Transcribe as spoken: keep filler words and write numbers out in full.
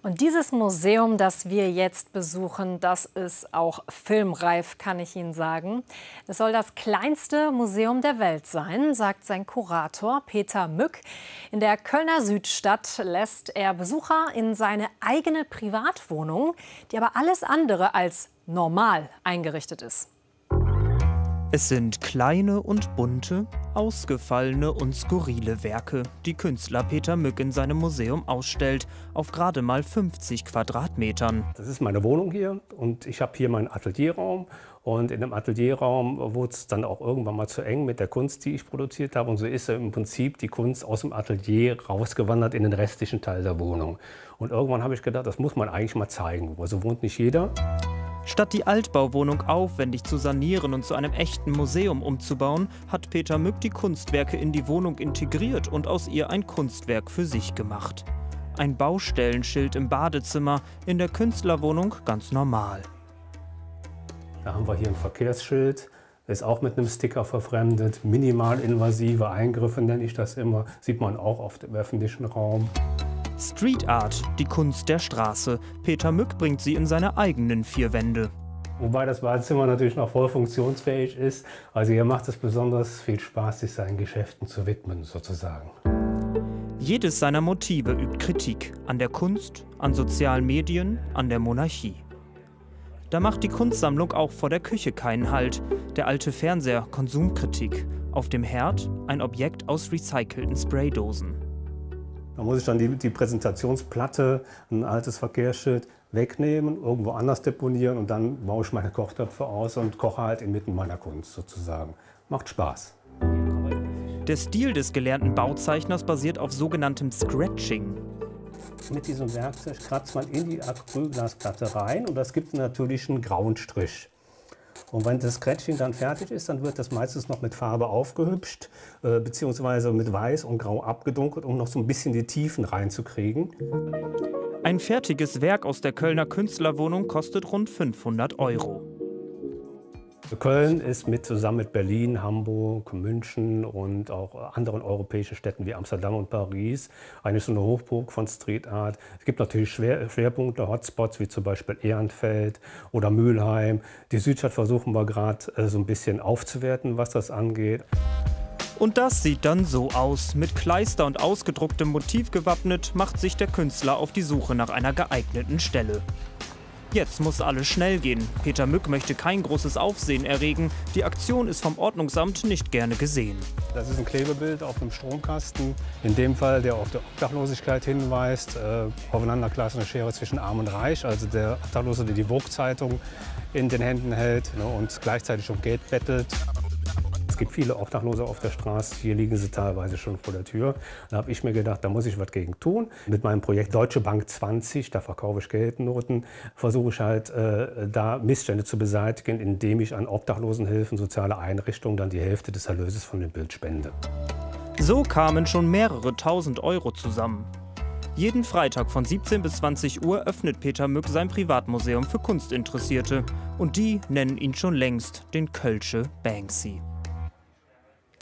Und dieses Museum, das wir jetzt besuchen, das ist auch filmreif, kann ich Ihnen sagen. Es soll das kleinste Museum der Welt sein, sagt sein Kurator Peter Mück. In der Kölner Südstadt lässt er Besucher in seine eigene Privatwohnung, die aber alles andere als normal eingerichtet ist. Es sind kleine und bunte, ausgefallene und skurrile Werke, die Künstler Peter Mück in seinem Museum ausstellt, auf gerade mal fünfzig Quadratmetern. Das ist meine Wohnung hier und ich habe hier meinen Atelierraum. Und in dem Atelierraum wurde es dann auch irgendwann mal zu eng mit der Kunst, die ich produziert habe. Und so ist im Prinzip die Kunst aus dem Atelier rausgewandert in den restlichen Teil der Wohnung. Und irgendwann habe ich gedacht, das muss man eigentlich mal zeigen, weil so wohnt nicht jeder. Statt die Altbauwohnung aufwendig zu sanieren und zu einem echten Museum umzubauen, hat Peter Mück die Kunstwerke in die Wohnung integriert und aus ihr ein Kunstwerk für sich gemacht. Ein Baustellenschild im Badezimmer, in der Künstlerwohnung ganz normal. Da haben wir hier ein Verkehrsschild, ist auch mit einem Sticker verfremdet. Minimalinvasive Eingriffe nenne ich das immer, sieht man auch auf dem öffentlichen Raum. Street Art, die Kunst der Straße. Peter Mück bringt sie in seine eigenen vier Wände. Wobei das Badezimmer natürlich noch voll funktionsfähig ist. Also hier macht es besonders viel Spaß, sich seinen Geschäften zu widmen, sozusagen. Jedes seiner Motive übt Kritik an der Kunst, an sozialen Medien, an der Monarchie. Da macht die Kunstsammlung auch vor der Küche keinen Halt. Der alte Fernseher, Konsumkritik. Auf dem Herd ein Objekt aus recycelten Spraydosen. Da muss ich dann die, die Präsentationsplatte, ein altes Verkehrsschild, wegnehmen, irgendwo anders deponieren und dann baue ich meine Kochtöpfe aus und koche halt inmitten meiner Kunst sozusagen. Macht Spaß. Der Stil des gelernten Bauzeichners basiert auf sogenanntem Scratching. Mit diesem Werkzeug kratzt man in die Acrylglasplatte rein und das gibt natürlich einen grauen Strich. Und wenn das Scratching dann fertig ist, dann wird das meistens noch mit Farbe aufgehübscht, äh, beziehungsweise mit Weiß und Grau abgedunkelt, um noch so ein bisschen die Tiefen reinzukriegen. Ein fertiges Werk aus der Kölner Künstlerwohnung kostet rund fünfhundert Euro. Köln ist mit, zusammen mit Berlin, Hamburg, München und auch anderen europäischen Städten wie Amsterdam und Paris eigentlich so eine Hochburg von Street Art. Es gibt natürlich Schwer, Schwerpunkte, Hotspots wie zum Beispiel Ehrenfeld oder Mülheim. Die Südstadt versuchen wir gerade äh, so ein bisschen aufzuwerten, was das angeht. Und das sieht dann so aus. Mit Kleister und ausgedrucktem Motiv gewappnet, macht sich der Künstler auf die Suche nach einer geeigneten Stelle. Jetzt muss alles schnell gehen. Peter Mück möchte kein großes Aufsehen erregen. Die Aktion ist vom Ordnungsamt nicht gerne gesehen. Das ist ein Klebebild auf einem Stromkasten, in dem Fall, der auf die Obdachlosigkeit hinweist. Äh, aufeinanderklar eine Schere zwischen Arm und Reich, also der Obdachlose, der die Vogue-Zeitung in den Händen hält, ne, und gleichzeitig um Geld bettelt. Es gibt viele Obdachlose auf der Straße, hier liegen sie teilweise schon vor der Tür. Da habe ich mir gedacht, da muss ich was gegen tun. Mit meinem Projekt Deutsche Bank zwanzig, da verkaufe ich Geldnoten, versuche ich halt äh, da Missstände zu beseitigen, indem ich an Obdachlosenhilfen, soziale Einrichtungen dann die Hälfte des Erlöses von dem Bild spende. So kamen schon mehrere tausend Euro zusammen. Jeden Freitag von siebzehn bis zwanzig Uhr öffnet Peter Mück sein Privatmuseum für Kunstinteressierte. Und die nennen ihn schon längst den Kölsche Banksy.